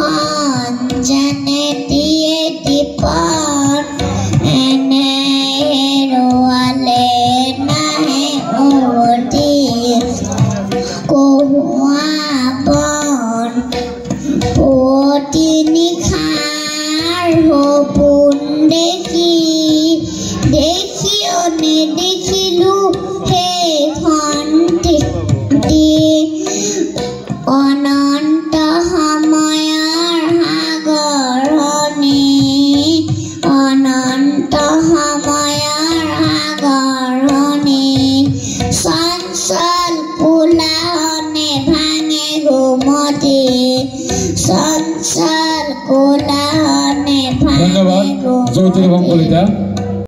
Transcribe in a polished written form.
জানে দিয়ে দীপন এনে হেৰুৱালে নাহে উভতি কহুৱা বন পুৱতি নিশাৰ সপোন দেখি দেখিও নেদেখিলো সেইখন অনন্ত সময়ৰ সাগৰণি অনন্ত সময়ৰ সাগৰণি চঞ্চল কোলাহনে ভাঙে ঘুমতি চঞ্চল কোলাহনে ভাঙে ঘুমতি।